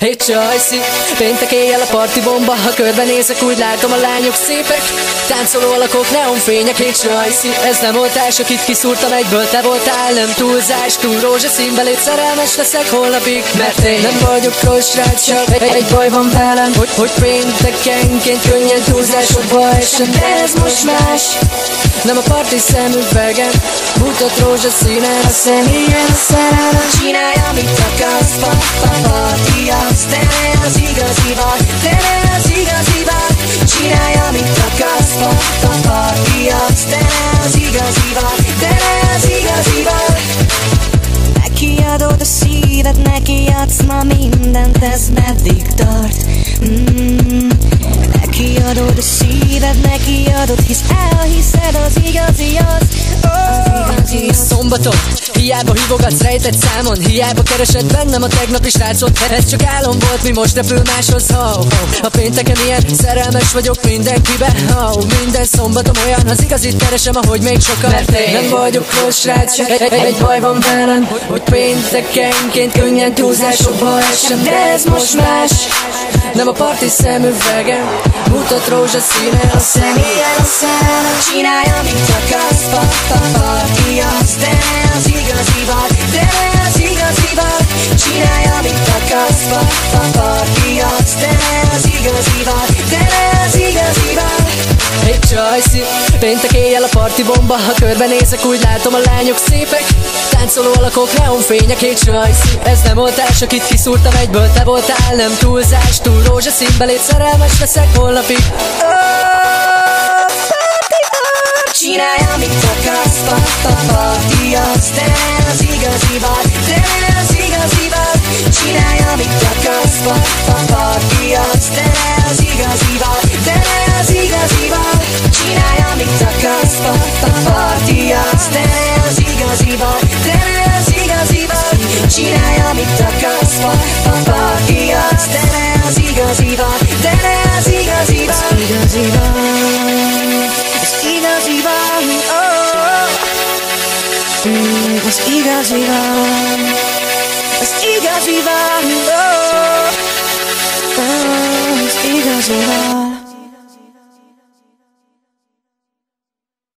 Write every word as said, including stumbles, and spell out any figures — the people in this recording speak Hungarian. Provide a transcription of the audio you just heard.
Hey Csajci, péntek éjjel a parti bomba. Ha körbenézek, úgy látom a lányok szépek. Táncoló alakok, neonfények. Hey Csajci, ez nem oltás, akit kiszúrtam egyből. Te voltál, nem túlzás, túl rózsaszínbe légy, szerelmes leszek holnapig. Mert én nem vagyok rossz srác, csak egy, egy baj van velem, Hogy, hogy péntekenként könnyen túlzásokba esem. De ez most más, nem a parti szemüvegem mutat rózsaszínen a személyen a szerelem. Csinálj, amit akarsz, pa, pa, partyarc. Te ne az igazi vagy, te ne az igazi vagy. Csinálj, amit akarsz, pa, pa, partyarc. Te ne az igazi vagy, te ne az igazi vagy. Neki adod a szíved, neki adsz ma mindent, ez meddig tart? Mm. Neki adod a szíved, neki adod, hisz elhiszed az igazi az. Oh. Az igazi az. Szombaton, hiába hívogatsz rejtett számon, hiába keresed bennem a tegnapi srácot. Ez csak álom volt, mi most repül máshoz. Oh, oh. A pénteken ilyen szerelmes vagyok mindenkibe. Oh, minden szombatom olyan, az igazit keresem, ahogy még sokan. Mert én nem vagyok rossz srác, csak egy, egy, egy baj van velem, hogy, hogy péntekenként könnyen túlzásokba esem. De ez most más, nem a parti szemüvegem mutat rózsaszínen a személyen a szerelem. Csinálj, amit akarsz, pa, pa, partyarc. Te ne az igazi vagy, te ne az igazi vagy. Csinálj, amit akarsz, pa, pa, partyarc. Te ne az igazi vagy, te ne az igazi vagy. Hey Csajci, péntek éjjel a parti bomba. Ha körbenézek, úgy látom a lányok szépek. Táncoló alakok, neonfények. Hey Csajci, ez nem oltás, akit kiszúrtam egyből. Te voltál, nem túlzás, túl rózsaszínbe légy, szerelmes leszek holnapig. Csinálj, amit akarsz, pa, pa, partyarc. Te ne az igazi vagy, te ne az igazi vagy. Csinálj, amit akarsz, pa, pa, partyarc. Te ne az igazi vagy, te ne az igazi vagy. Csinálj, amit akarsz, pa, pa, partyarc. Te ne az igazi vagy, te ne az igazi vagy. Csinálj, amit akarsz, pa, pa, partyarc. Te ne az igazi vagy, te ne az igazi vagy. Igazi vagy, az igazi vagy, oh, oh. Mm, az igazi vagy.